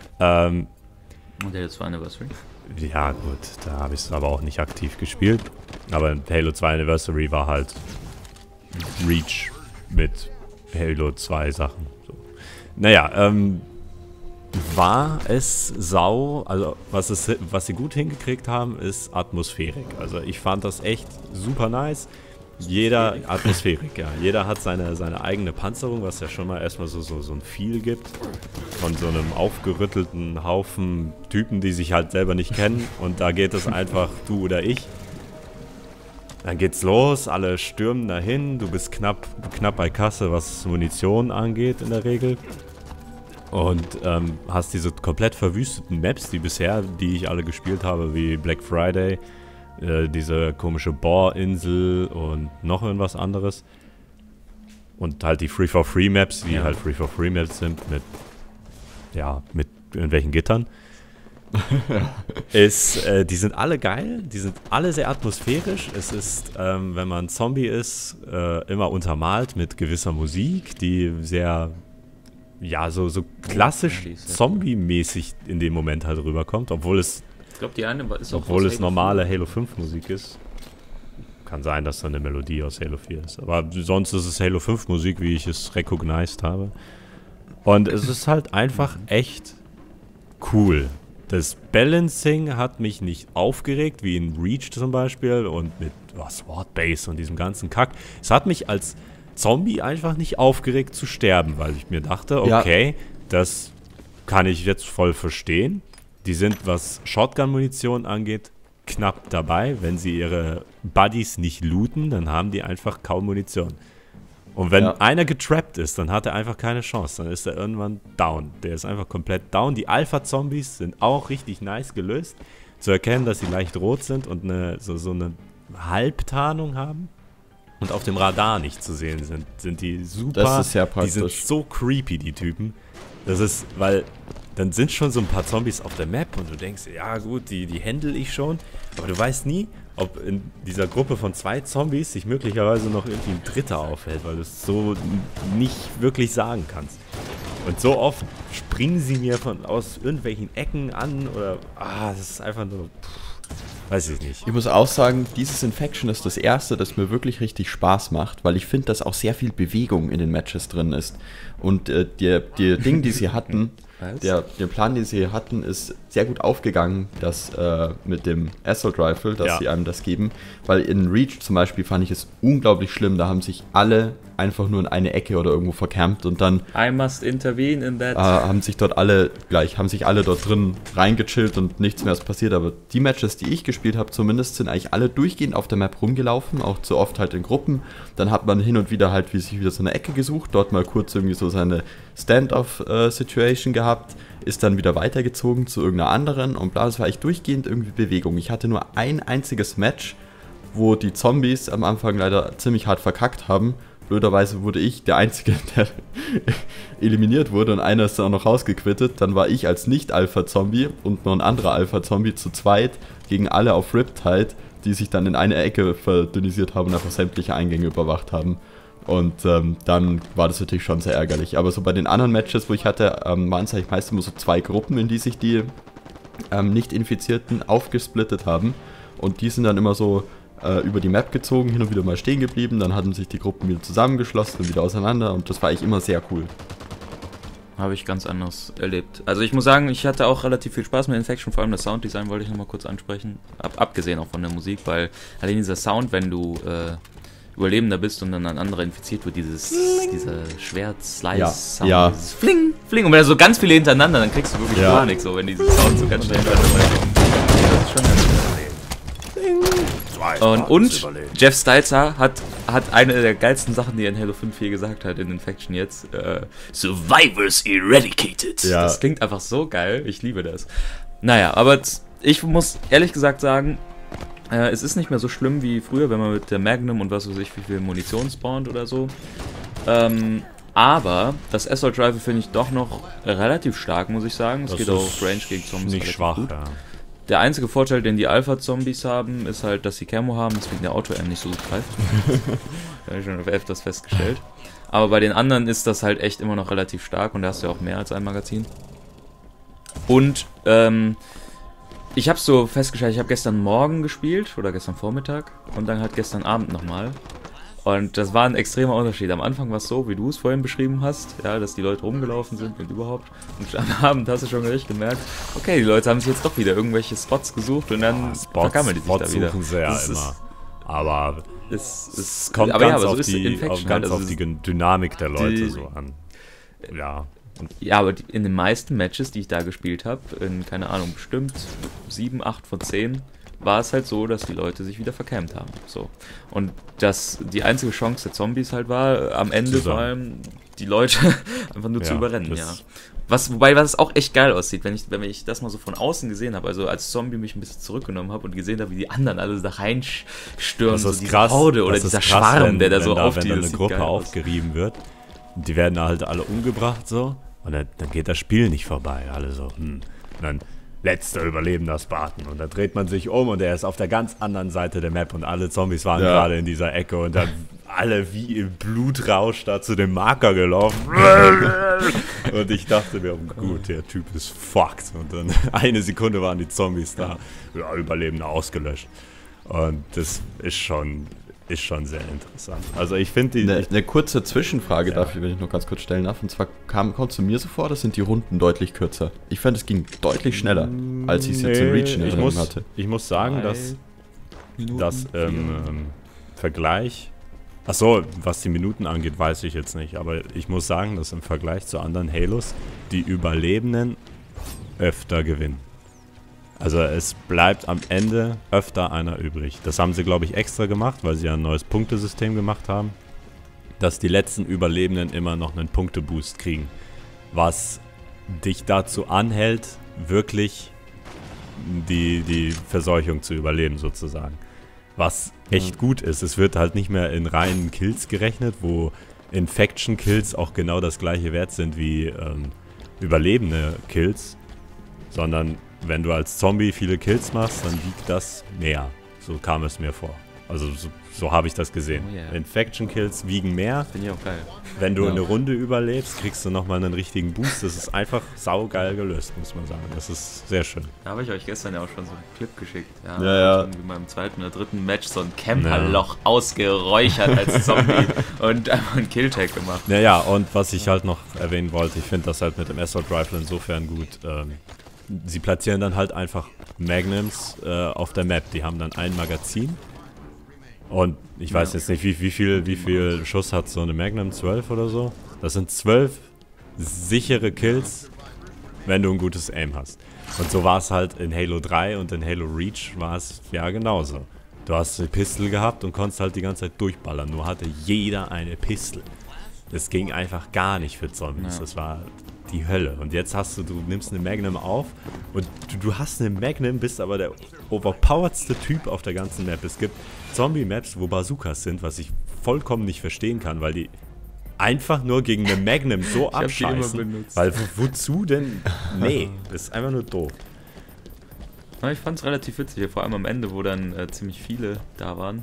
Halo 2 Anniversary? Ja gut, da habe ich es aber auch nicht aktiv gespielt. Aber in Halo 2 Anniversary war halt Reach mit Halo 2 Sachen. So. Naja, war es also was sie gut hingekriegt haben, ist Atmosphärik. Also ich fand das echt super nice. Atmosphärik, ja. Jeder hat seine eigene Panzerung, was ja schon mal erstmal so ein Feel gibt. Von so einem aufgerüttelten Haufen Typen, die sich halt selber nicht kennen. Und da geht es einfach du oder ich. Dann geht's los, alle stürmen dahin. Du bist knapp bei Kasse, was Munition angeht in der Regel. Und hast diese komplett verwüsteten Maps, die ich alle gespielt habe, wie Black Friday, diese komische Bohrinsel und noch irgendwas anderes. Und halt die Free-for-Free-Maps, die halt Free-for-Free-Maps sind mit irgendwelchen Gittern. Die sind alle geil, die sind alle sehr atmosphärisch. Es ist, wenn man Zombie ist, immer untermalt mit gewisser Musik, die sehr, so klassisch Zombie-mäßig in dem Moment halt rüberkommt, obwohl es ich glaube, die eine ist auch obwohl es normale Halo 5 Musik ist. Kann sein, dass da eine Melodie aus Halo 4 ist. Aber sonst ist es Halo 5 Musik, wie ich es recognized habe. Und es ist halt einfach echt cool. Das Balancing hat mich nicht aufgeregt, wie in Reach zum Beispiel und mit Sword Base und diesem ganzen Kack. Es hat mich als Zombie einfach nicht aufgeregt zu sterben, weil ich mir dachte, okay, das kann ich jetzt voll verstehen. Die sind, was Shotgun-Munition angeht, knapp dabei. Wenn sie ihre Buddies nicht looten, dann haben die einfach kaum Munition. Und wenn einer getrappt ist, dann hat er einfach keine Chance. Dann ist er irgendwann down. Der ist einfach komplett down. Die Alpha-Zombies sind auch richtig nice gelöst. Zu erkennen, dass sie leicht rot sind und so eine Halbtarnung haben. Und auf dem Radar nicht zu sehen sind die super. Das ist sehr praktisch. Die sind so creepy, die Typen. Das ist, weil dann sind schon so ein paar Zombies auf der Map und du denkst, ja gut, die handle ich schon. Aber du weißt nie, ob in dieser Gruppe von 2 Zombies sich möglicherweise noch irgendwie ein dritter aufhält, weil du es so nicht wirklich sagen kannst. Und so oft springen sie mir aus irgendwelchen Ecken an oder, das ist einfach nur, weiß ich nicht. Ich muss auch sagen, dieses Infection ist das erste, das mir wirklich richtig Spaß macht, weil ich finde, dass auch sehr viel Bewegung in den Matches drin ist. Und der Ding, die sie hatten, der Plan, den sie hatten, ist sehr gut aufgegangen, dass mit dem Assault Rifle, dass sie einem das geben. Weil in Reach zum Beispiel fand ich es unglaublich schlimm, da haben sich alle einfach nur in eine Ecke oder irgendwo verkämpft und dann I must intervene in that. haben sich alle dort drin reingechillt und nichts mehr ist passiert. Aber die Matches, die ich gespielt habe, zumindest sind eigentlich alle durchgehend auf der Map rumgelaufen, auch zu oft halt in Gruppen. Dann hat man hin und wieder halt sich wieder so eine Ecke gesucht, dort mal kurz irgendwie so seine Stand-off-Situation gehabt, ist dann wieder weitergezogen zu irgendeiner anderen und bla, das war echt durchgehend irgendwie Bewegung. Ich hatte nur ein einziges Match, wo die Zombies am Anfang leider ziemlich hart verkackt haben. Blöderweise wurde ich der Einzige, der eliminiert wurde und einer ist dann auch noch rausgequittet. Dann war ich als Nicht-Alpha-Zombie und noch ein anderer Alpha-Zombie zu zweit gegen alle auf Riptide, die sich dann in eine Ecke verdünnisiert haben und einfach sämtliche Eingänge überwacht haben. Und dann war das natürlich schon sehr ärgerlich. Aber so bei den anderen Matches, wo ich hatte, waren es eigentlich meist immer so 2 Gruppen, in die sich die Nicht-Infizierten aufgesplittet haben. Und die sind dann immer so über die Map gezogen, hin und wieder mal stehen geblieben, dann hatten sich die Gruppen wieder zusammengeschlossen und wieder auseinander und das war eigentlich immer sehr cool. Habe ich ganz anders erlebt. Also ich muss sagen, ich hatte auch relativ viel Spaß mit Infection, vor allem das Sounddesign wollte ich nochmal kurz ansprechen, abgesehen auch von der Musik, weil allein dieser Sound, wenn du Überlebender bist und dann ein anderer infiziert wird, dieser Schwert-Slice-Sound, dieses Fling, Fling, und wenn da so ganz viele hintereinander, dann kriegst du wirklich Panik, so wenn diese Sound so ganz schnell hintereinander. Das ist schon ganz und Jeff Stalzer hat eine der geilsten Sachen, die er in Halo 5 hier gesagt hat, in Infection jetzt, Survivors eradicated. Ja. Das klingt einfach so geil, ich liebe das. Naja, aber ich muss ehrlich gesagt sagen, es ist nicht mehr so schlimm wie früher, wenn man mit der Magnum und was weiß ich, wie viel Munition spawnt oder so. Aber das Assault Rifle finde ich doch noch relativ stark, muss ich sagen. Es geht auch auf Range gegen Zombies. Nicht schwach, gut. Ja. Der einzige Vorteil, den die Alpha-Zombies haben, ist halt, dass sie Camo haben, deswegen der Auto-M nicht so gut greift. Da habe ich schon öfters festgestellt. Aber bei den anderen ist das halt echt immer noch relativ stark und da hast du ja auch mehr als ein Magazin. Und ich habe so festgestellt, ich habe gestern Morgen gespielt oder gestern Vormittag und dann halt gestern Abend nochmal. Und das war ein extremer Unterschied. Am Anfang war es so, wie du es vorhin beschrieben hast, ja, dass die Leute rumgelaufen sind und überhaupt. Und am Abend hast du schon richtig gemerkt, okay, die Leute haben sich jetzt doch wieder irgendwelche Spots gesucht und dann vergammeln die sich da wieder. Suchen sie ja immer. Aber es kommt aber ganz, so auf, auf die Dynamik der Leute so an. Ja. Ja, aber in den meisten Matches, die ich da gespielt habe, in, keine Ahnung, bestimmt 7, 8 von 10, war es halt so, dass die Leute sich wieder verkämmt haben. So. Und dass die einzige Chance der Zombies halt war, am Ende vor allem die Leute einfach nur zu überrennen, ja. Wobei es auch echt geil aussieht, wenn ich das mal so von außen gesehen habe, also als Zombie mich ein bisschen zurückgenommen habe und gesehen habe, wie die anderen alle da reinstürmen, so diese Horde oder dieser Schwarm, der da so auf die... Wenn da eine Gruppe aufgerieben wird, die werden halt alle umgebracht so und dann geht das Spiel nicht vorbei. Alle so, Und dann letzter Überlebender Spartan und da dreht man sich um und er ist auf der ganz anderen Seite der Map und alle Zombies waren gerade in dieser Ecke und dann alle wie im Blutrausch da zu dem Marker gelaufen. Und ich dachte mir, oh gut, der Typ ist fucked. Und dann eine Sekunde waren die Zombies da, Überlebende ausgelöscht. Und das ist schon sehr interessant. Also ich finde eine kurze Zwischenfrage darf ich, wenn ich noch ganz kurz stellen darf. Und zwar kommt zu mir so vor, das sind die Runden deutlich kürzer. Ich fand, es ging deutlich schneller, als ich es jetzt in Reach in Erinnerung hatte. Ich muss sagen, dass im Vergleich... Achso, was die Minuten angeht, weiß ich jetzt nicht. Aber ich muss sagen, dass im Vergleich zu anderen Halos die Überlebenden öfter gewinnen. Also es bleibt am Ende öfter einer übrig. Das haben sie, glaube ich, extra gemacht, weil sie ja ein neues Punktesystem gemacht haben. Dass die letzten Überlebenden immer noch einen Punkteboost kriegen. Was dich dazu anhält, wirklich die Verseuchung zu überleben sozusagen. Was echt gut ist. Es wird halt nicht mehr in reinen Kills gerechnet, wo Infection-Kills auch genau das gleiche Wert sind wie überlebende Kills, sondern wenn du als Zombie viele Kills machst, dann wiegt das mehr. So kam es mir vor. Also so habe ich das gesehen. Oh yeah. Infection-Kills wiegen mehr. Finde ich auch geil. Wenn du eine Runde überlebst, kriegst du nochmal einen richtigen Boost. Das ist einfach saugeil gelöst, muss man sagen. Das ist sehr schön. Da habe ich euch gestern ja auch schon so einen Clip geschickt. Ja. In meinem zweiten oder dritten Match so ein Camperloch ausgeräuchert als Zombie und einfach einen Killtag gemacht. Ja, und was ich halt noch erwähnen wollte, ich finde das halt mit dem Assault Rifle insofern gut. Sie platzieren dann halt einfach Magnums auf der Map. Die haben dann ein Magazin. Und ich weiß jetzt nicht, wie viel Schuss hat so eine Magnum? 12 oder so? Das sind 12 sichere Kills, wenn du ein gutes Aim hast. Und so war es halt in Halo 3 und in Halo Reach war es ja genauso. Du hast eine Pistole gehabt und konntest halt die ganze Zeit durchballern. Nur hatte jeder eine Pistole. Das ging einfach gar nicht für Zombies. Ja. Das war die Hölle. Und jetzt du nimmst eine Magnum auf und du hast eine Magnum, bist aber der overpoweredste Typ auf der ganzen Map. Es gibt Zombie-Maps, wo Bazookas sind, was ich vollkommen nicht verstehen kann, weil die einfach nur gegen eine Magnum so abscheißen. Weil wozu denn? Nee, das ist einfach nur doof. Ja, ich fand es relativ witzig, vor allem am Ende, wo dann ziemlich viele da waren.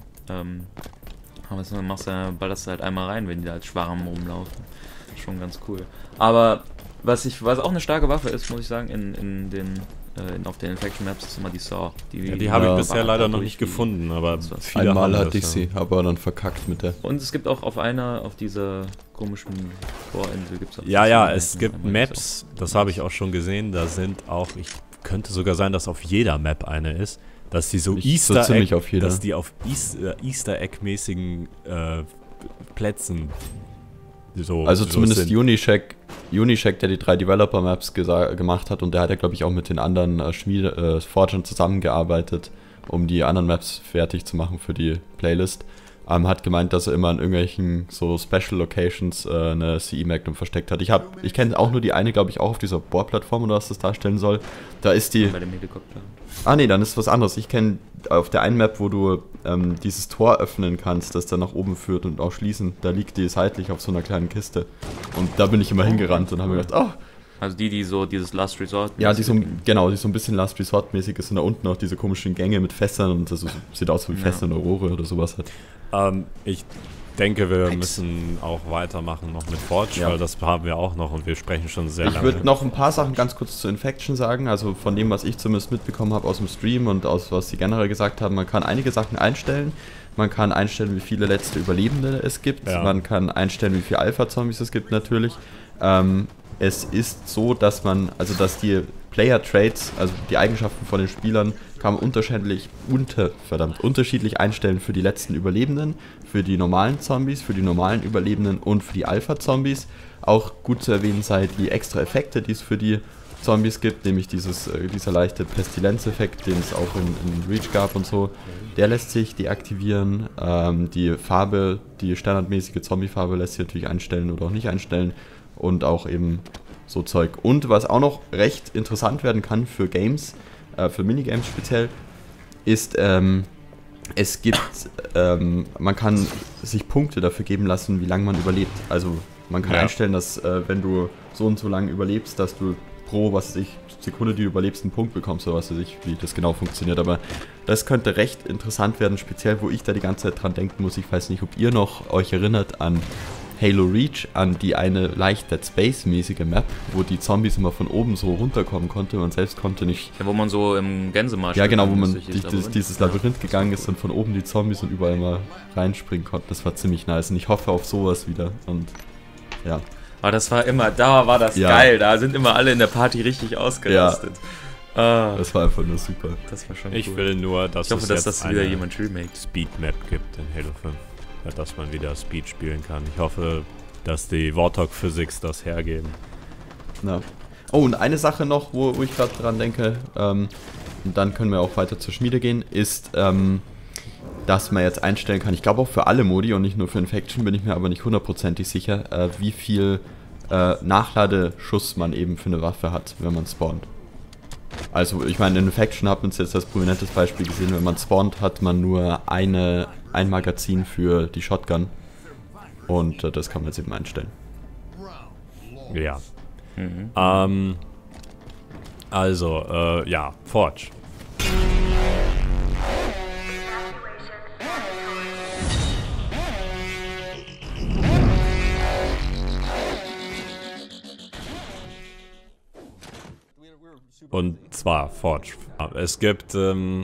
Ballerst du halt einmal rein, wenn die da als Schwarm rumlaufen. Schon ganz cool. Aber was auch eine starke Waffe ist, muss ich sagen, auf den Infection Maps ist immer die Saw. Die habe ich bisher leider noch nicht gefunden, aber viele einmal hatte ich sie, aber dann verkackt mit der. Und es gibt auch auf dieser komischen Vorinsel gibt's auch es gibt Maps, das habe ich auch schon gesehen, da sind auch, könnte sogar sein, dass auf jeder Map eine ist, dass die so Easter Egg-mäßigen Plätzen so. Also zumindest Unishack, der die 3 Developer-Maps gemacht hat, und der hat ja, glaube ich, auch mit den anderen Forgern zusammengearbeitet, um die anderen Maps fertig zu machen für die Playlist. Hat gemeint, dass er immer in irgendwelchen so Special Locations eine CE Magnum versteckt hat. Ich kenne auch nur die eine, glaube ich, auch auf dieser Bohrplattform oder was das darstellen soll. Da ist die... Bei dem Helikopter. Nee, dann ist was anderes. Ich kenne auf der einen Map, wo du dieses Tor öffnen kannst, das dann nach oben führt und auch schließen, da liegt die seitlich auf so einer kleinen Kiste. Und da bin ich immer hingerannt und habe mir gedacht, Also die so dieses Last Resort... Ja, die so ein bisschen Last Resort-mäßig ist und da unten auch diese komischen Gänge mit Fässern und das sieht aus wie Fässer in Aurora oder sowas halt. denke, wir müssen auch weitermachen noch mit Forge, weil das haben wir auch noch und wir sprechen schon sehr lange. Ich würde noch ein paar Sachen ganz kurz zu Infection sagen, also von dem, was ich zumindest mitbekommen habe aus dem Stream und aus was sie generell gesagt haben, man kann einige Sachen einstellen. Man kann einstellen, wie viele letzte Überlebende es gibt. Ja. Man kann einstellen, wie viele Alpha-Zombies es gibt natürlich. Es ist so, dass dass die Player-Traits, also die Eigenschaften von den Spielern, kann man unterschiedlich einstellen für die letzten Überlebenden, für die normalen Zombies, für die normalen Überlebenden und für die Alpha-Zombies. Auch gut zu erwähnen sei die extra Effekte, die es für die Zombies gibt, nämlich dieser leichte Pestilenz-Effekt, den es auch in Reach gab und so. Der lässt sich deaktivieren. Die Farbe, die standardmäßige Zombie-Farbe lässt sich natürlich einstellen oder auch nicht einstellen. Und auch eben so Zeug. Und was auch noch recht interessant werden kann für Games, für Minigames speziell, ist, es gibt, man kann sich Punkte dafür geben lassen, wie lange man überlebt. Also man kann einstellen, dass wenn du so und so lange überlebst, dass du pro, Sekunde, die du überlebst, einen Punkt bekommst oder was weiß ich, wie das genau funktioniert. Aber das könnte recht interessant werden, speziell wo ich da die ganze Zeit dran denken muss. Ich weiß nicht, ob ihr noch euch erinnert an Halo Reach, an die eine leicht Dead Space-mäßige Map, wo die Zombies immer von oben so runterkommen konnte, man selbst konnte nicht... Ja, wo man so im Gänsemarsch... Ja, genau, wo man durch dieses Labyrinth gegangen ist und von oben die Zombies und überall mal reinspringen konnte. Das war ziemlich nice und ich hoffe auf sowas wieder und ja. Aber das war immer, da war das geil, da sind immer alle in der Party richtig ausgerastet. Ja. Das war einfach nur super. Das war schon cool. Ich will nur, dass es jetzt das wieder jemand remaked. Speed-Map gibt in Halo 5. Dass man wieder Speed spielen kann. Ich hoffe, dass die Warthog-Physics das hergeben. Ja. Oh, und eine Sache noch, wo ich gerade dran denke, und dann können wir auch weiter zur Schmiede gehen, ist, dass man jetzt einstellen kann, ich glaube auch für alle Modi und nicht nur für Infection, bin ich mir aber nicht hundertprozentig sicher, wie viel Nachladeschuss man eben für eine Waffe hat, wenn man spawnt. Also ich meine, in Infection hat man jetzt das prominentes Beispiel gesehen, wenn man spawnt, hat man nur ein Magazin für die Shotgun und das kann man jetzt eben einstellen. Ja. Forge. Und zwar Forge. Es gibt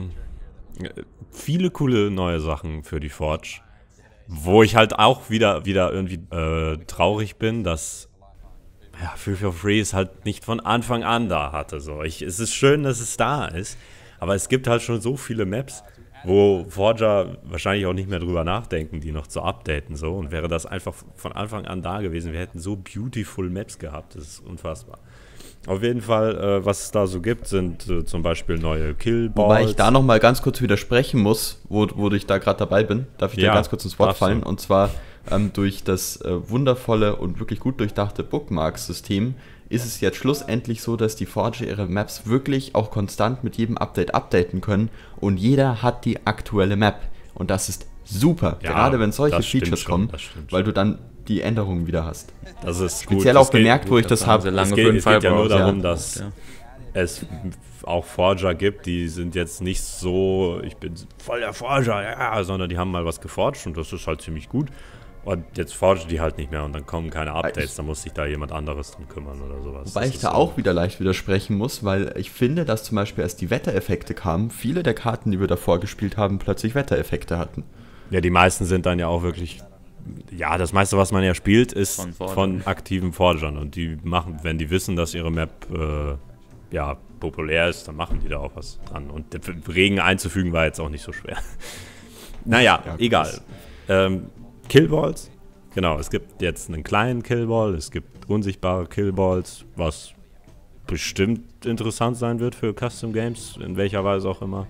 viele coole neue Sachen für die Forge, wo ich halt auch wieder irgendwie traurig bin, dass Free for Free es halt nicht von Anfang an da hatte. So. Es ist schön, dass es da ist, aber es gibt halt schon so viele Maps, wo Forger wahrscheinlich auch nicht mehr drüber nachdenken, die noch zu updaten. So. Und wäre das einfach von Anfang an da gewesen, wir hätten so beautiful Maps gehabt, das ist unfassbar. Auf jeden Fall, was es da so gibt, sind zum Beispiel neue Killballs. Wobei ich da nochmal ganz kurz widersprechen muss, wo ich da gerade dabei bin. Darf ich da ganz kurz ins Wort fallen? Und zwar durch das wundervolle und wirklich gut durchdachte Bookmarks-System ist es jetzt schlussendlich so, dass die Forger ihre Maps wirklich auch konstant mit jedem Update updaten können und jeder hat die aktuelle Map. Und das ist super, gerade wenn solche Features kommen, weil du dann die Änderungen wieder hast. Das ist speziell gut. auch bemerkt, wo ich das habe. Es geht ja nur darum, dass es auch Forger gibt, die sind jetzt nicht so, ich bin voll der Forger, sondern die haben mal was geforgt und das ist halt ziemlich gut. Und jetzt forgen die halt nicht mehr und dann kommen keine Updates, dann muss sich da jemand anderes drum kümmern oder sowas. Wobei ich da auch wieder leicht widersprechen muss, weil ich finde, dass zum Beispiel als die Wettereffekte kamen, viele der Karten, die wir davor gespielt haben, plötzlich Wettereffekte hatten. Ja, die meisten sind dann ja auch wirklich, das meiste, was man ja spielt, ist von aktiven Forgern und die machen, wenn die wissen, dass ihre Map populär ist, dann machen die da auch was dran. Und Regen einzufügen war jetzt auch nicht so schwer. Naja, egal. Killballs, genau, es gibt jetzt einen kleinen Killball, es gibt unsichtbare Killballs, was bestimmt interessant sein wird für Custom Games, in welcher Weise auch immer.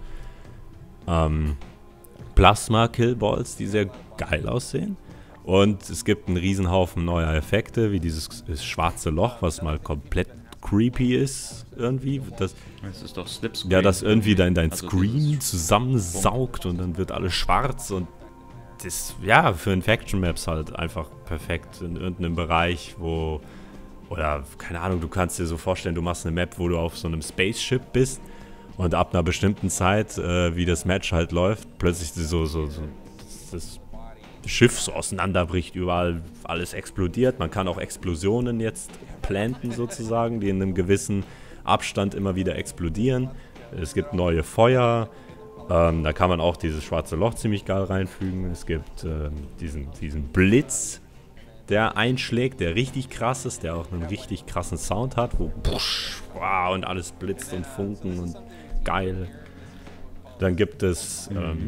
Plasma-Killballs, die sehr geil aussehen. Und es gibt einen Riesenhaufen neuer Effekte, wie dieses schwarze Loch, was mal komplett creepy ist, irgendwie. Das ist doch Slipscreen. Ja, das irgendwie dein Screen zusammensaugt und dann wird alles schwarz und das, für Infection-Maps halt einfach perfekt in irgendeinem Bereich, oder keine Ahnung, du kannst dir so vorstellen, du machst eine Map, wo du auf so einem Spaceship bist und ab einer bestimmten Zeit, wie das Match halt läuft, plötzlich das Schiff so auseinanderbricht, überall alles explodiert. Man kann auch Explosionen jetzt planten sozusagen, die in einem gewissen Abstand immer wieder explodieren. Es gibt neue Feuer. Da kann man auch dieses schwarze Loch ziemlich geil reinfügen. Es gibt diesen Blitz, der einschlägt, der richtig krass ist, der auch einen richtig krassen Sound hat, wo busch, wow, und alles blitzt und funken und geil. Dann gibt es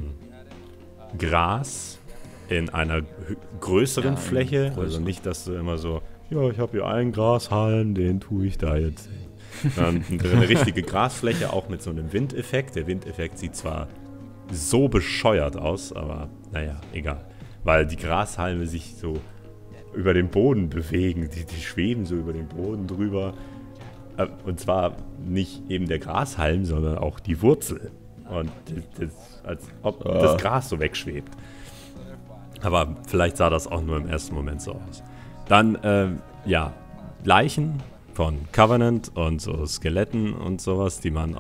Gras in einer größeren Fläche. Also nicht, dass du immer so, ja, ich habe hier einen Grashalm, den tue ich da jetzt hin. Dann eine richtige Grasfläche, auch mit so einem Windeffekt. Der Windeffekt sieht zwar so bescheuert aus, aber naja, egal. Weil die Grashalme sich so über den Boden bewegen. Die schweben so über den Boden drüber. Und zwar nicht eben der Grashalm, sondern auch die Wurzel. Und als ob das Gras so wegschwebt. Aber vielleicht sah das auch nur im ersten Moment so aus. Dann, Leichen von Covenant und so Skeletten und sowas, die man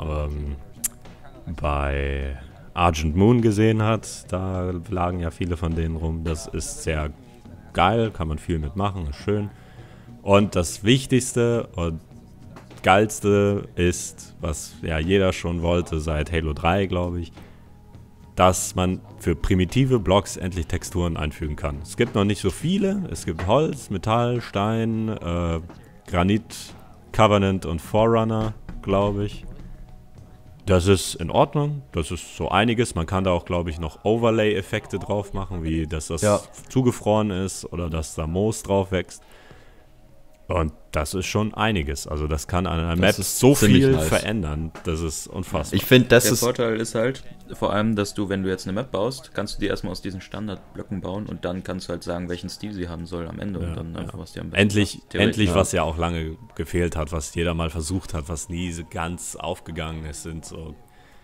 bei Argent Moon gesehen hat. Da lagen ja viele von denen rum. Das ist sehr geil, kann man viel mitmachen, ist schön. Und das Wichtigste und Geilste ist, was ja jeder schon wollte seit Halo 3, glaube ich, dass man für primitive Blocks endlich Texturen einfügen kann. Es gibt noch nicht so viele. Es gibt Holz, Metall, Stein, Granit, Covenant und Forerunner, glaube ich. Das ist in Ordnung. Das ist so einiges. Man kann da auch, glaube ich, noch Overlay-Effekte drauf machen, wie dass das zugefroren ist oder dass da Moos drauf wächst. Und das ist schon einiges. Also das kann an einer Map so viel verändern. Das ist unfassbar. Ich finde, der Vorteil ist halt vor allem, dass du, wenn du jetzt eine Map baust, kannst du die erstmal aus diesen Standardblöcken bauen und dann kannst du halt sagen, welchen Stil sie haben soll am Ende und dann einfach, was die am besten Endlich, was ja auch lange gefehlt hat, was jeder mal versucht hat, was nie so ganz aufgegangen ist, sind so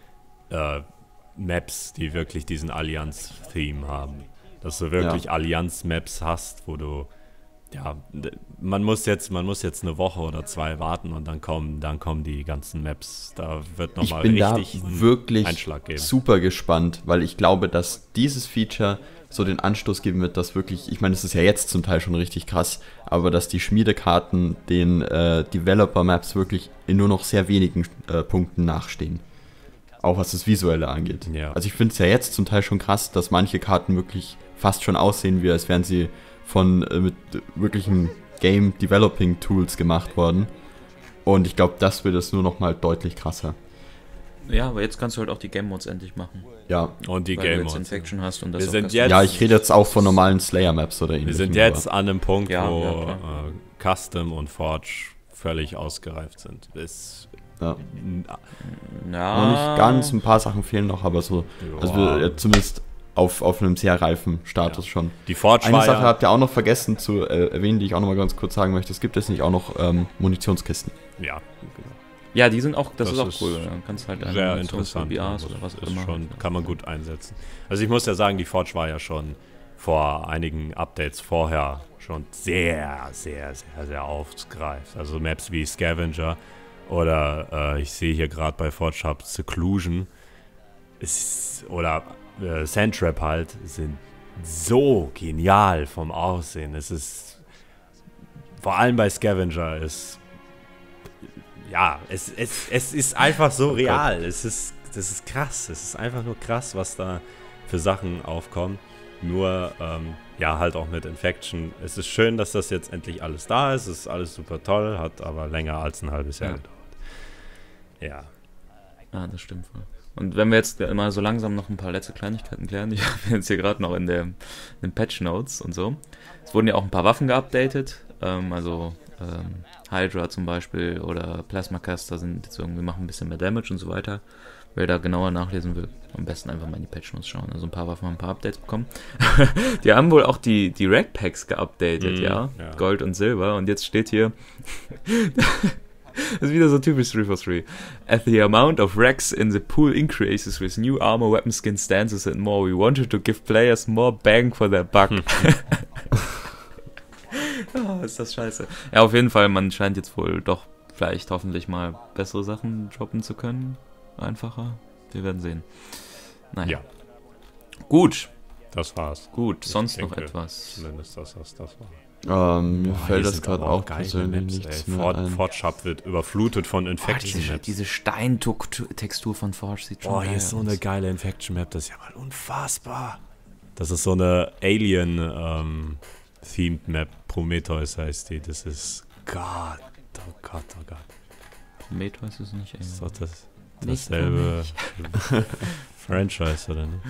Maps, die wirklich diesen Allianz-Theme haben. Dass du wirklich Allianz-Maps hast, wo du man muss jetzt eine Woche oder 2 warten und dann kommen die ganzen Maps. Da wird nochmal richtig wirklich Einschlag geben. Super gespannt, weil ich glaube, dass dieses Feature so den Anstoß geben wird, dass wirklich, ich meine, es ist ja jetzt zum Teil schon richtig krass, aber dass die Schmiedekarten den Developer-Maps wirklich in nur noch sehr wenigen Punkten nachstehen. Auch was das Visuelle angeht. Ja. Also ich finde es ja jetzt zum Teil schon krass, dass manche Karten wirklich fast schon aussehen, wie als wären sie mit wirklichen Game-Developing-Tools gemacht worden. Und ich glaube, das wird es nur noch mal deutlich krasser. Ja, aber jetzt kannst du halt auch die Game-Modes endlich machen. Ja. Und die Game-Modes. Infection hast und das ich rede jetzt auch von normalen Slayer-Maps oder ähnlichem. Wir sind jetzt an einem Punkt, wo Custom und Forge völlig ausgereift sind. Noch nicht ganz, ein paar Sachen fehlen noch, aber so, also zumindest auf einem sehr reifen Status schon. Die Forge Eine Sache habt ihr auch noch vergessen zu erwähnen, die ich auch noch mal ganz kurz sagen möchte. Es gibt jetzt nicht auch noch Munitionskisten. Ja, genau. Ja, die sind auch, das ist auch cool. Dann kannst halt sehr interessant. BRs oder was auch immer. Kann man gut einsetzen. Also ich muss ja sagen, die Forge war ja schon vor einigen Updates vorher schon sehr, sehr, sehr, sehr ausgereift. Also Maps wie Scavenger oder ich sehe hier gerade bei Forge Hub Seclusion oder Sandtrap halt, sind so genial vom Aussehen. Es ist, vor allem bei Scavenger, es ist einfach so real. Das ist krass. Es ist einfach nur krass, was da für Sachen aufkommen. Nur, halt auch mit Infection. Es ist schön, dass das jetzt endlich alles da ist. Es ist alles super toll, hat aber länger als ein halbes Jahr gedauert. Ja. Ah, das stimmt voll. Und wenn wir jetzt mal so langsam noch ein paar letzte Kleinigkeiten klären, ich habe jetzt hier gerade noch in den Patch Notes und so. Es wurden ja auch ein paar Waffen geupdatet, Hydra zum Beispiel oder Plasma Caster sind jetzt irgendwie, machen ein bisschen mehr Damage und so weiter. Wer da genauer nachlesen will, am besten einfach mal in die Patch Notes schauen. Also ein paar Waffen haben ein paar Updates bekommen. Die haben wohl auch die Rack Packs geupdatet, Gold und Silber. Und jetzt steht hier... Das ist wieder so typisch 343. As the amount of racks in the pool increases with new armor, weapon skins, stances and more, we wanted to give players more bang for their buck. Oh, ist das scheiße. Ja, auf jeden Fall, man scheint jetzt wohl doch vielleicht hoffentlich mal bessere Sachen droppen zu können. Einfacher. Wir werden sehen. Naja. Ja. Gut. Das war's. Gut, sonst Ich noch denke, etwas. Zumindest das war. Mir fällt hier das sind gerade aber auch geile persönlich Maps, nichts ey. mehr ein. Forge Hub wird überflutet von Infection Maps. Diese Steintextur von Forge sieht schon Boah, geil hier ist so aus. eine geile Infection Map, das ist ja mal unfassbar. Das ist so eine Alien-themed Map, Prometheus heißt die. Das ist Gott, oh Gott, oh Gott. Prometheus ist nicht, ey. Das ist doch Nicht dasselbe Franchise, oder nicht?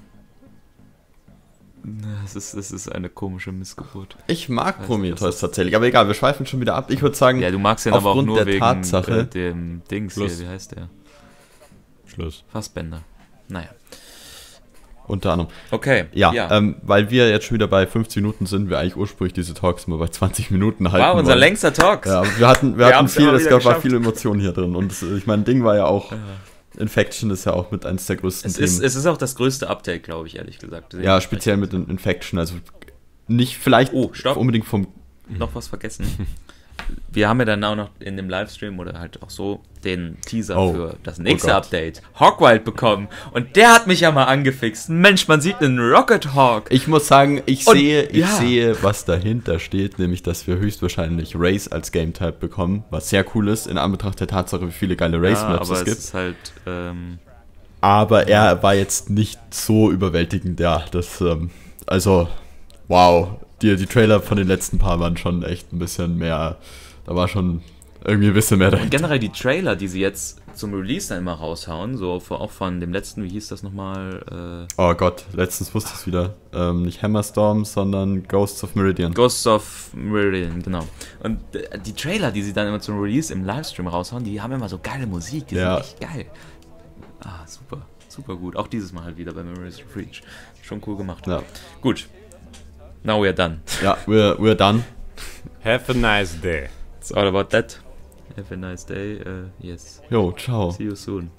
Es ist eine komische Missgeburt. Ich mag Weiß Prometheus nicht, tatsächlich, aber egal, wir schweifen schon wieder ab. Ich würde sagen, Ja, du magst ihn aber auch aufgrund nur der wegen Tatsache- dem Dings Schluss. hier, wie heißt der? Schluss. Fassbender. Naja. unter anderem. Okay. Ja, weil wir jetzt schon wieder bei 50 Minuten sind, wir eigentlich ursprünglich diese Talks immer bei 20 Minuten halten Wow, unser wollen. längster Talk. Ja, wir hatten haben's viel, immer es wieder gab geschafft. viel Emotionen hier drin und ich meine, Ding war ja auch, Infection ist ja auch mit eines der größten Es Themen. ist auch das größte Update, glaube ich, ehrlich gesagt. Ja, speziell mit den Infection, also nicht vielleicht Stopp. unbedingt vom... Noch was vergessen. Wir haben ja dann auch noch in dem Livestream oder halt auch so den Teaser für das nächste Gott. Update, Hogwild, bekommen. Und der hat mich ja mal angefixt. Mensch, man sieht einen Rocket Hawk. Ich muss sagen, ich Und- sehe, ja. was dahinter steht, nämlich, dass wir höchstwahrscheinlich Race als Game-Type bekommen, was sehr cool ist, in Anbetracht der Tatsache, wie viele geile Race-Maps aber es gibt. ist halt, Aber er war jetzt nicht so überwältigend, ja, das, also, wow, die Trailer von den letzten paar waren schon echt ein bisschen mehr, da war schon irgendwie ein bisschen mehr und dahinter. generell die Trailer, die sie jetzt zum Release dann immer raushauen, so auch von dem letzten, wie hieß das nochmal? Oh Gott, letztens wusste ich es wieder, nicht Hammerstorm, sondern Ghosts of Meridian. Ghosts of Meridian, genau. Und die Trailer, die sie dann immer zum Release im Livestream raushauen, die haben immer so geile Musik, die Ja. sind echt geil. Ah, super, super gut. Auch dieses Mal halt wieder bei Memories of Reach. Schon cool gemacht. Ja, Gut. Now we are done. ja, we're done. Have a nice day. It's all about that. Have a nice day. Yes. Jo, ciao. See you soon.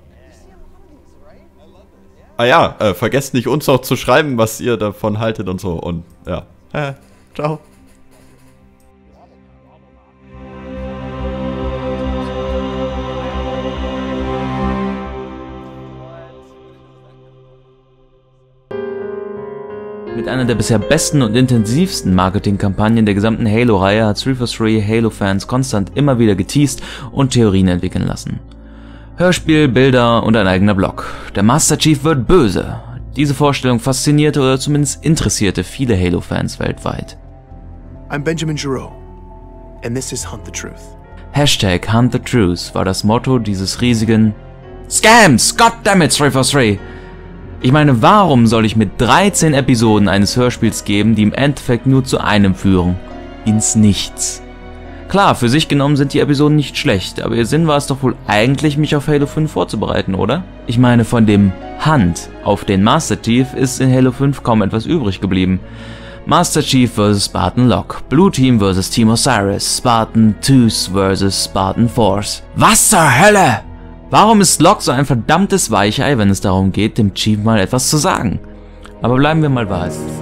Ah ja, vergesst nicht uns auch zu schreiben, was ihr davon haltet und so. Und ja, ciao. Mit einer der bisher besten und intensivsten Marketingkampagnen der gesamten Halo-Reihe hat 343 Halo-Fans konstant immer wieder geteased und Theorien entwickeln lassen. Hörspiel, Bilder und ein eigener Blog. Der Master Chief wird böse. Diese Vorstellung faszinierte oder zumindest interessierte viele Halo-Fans weltweit. I'm Benjamin Giroux, and this is Hunt the Truth. Hashtag Hunt the Truth war das Motto dieses riesigen Scams! Goddammit, 343! Ich meine, warum soll ich mit 13 Episoden eines Hörspiels geben, die im Endeffekt nur zu einem führen? Ins Nichts. Klar, für sich genommen sind die Episoden nicht schlecht, aber ihr Sinn war es doch wohl eigentlich, mich auf Halo 5 vorzubereiten, oder? Ich meine, von dem Hunt auf den Master Chief ist in Halo 5 kaum etwas übrig geblieben. Master Chief vs. Spartan Locke, Blue Team vs. Team Osiris, Spartan 2 vs. Spartan Force. Was zur Hölle? Warum ist Locke so ein verdammtes Weichei, wenn es darum geht, dem Chief mal etwas zu sagen? Aber bleiben wir mal bei.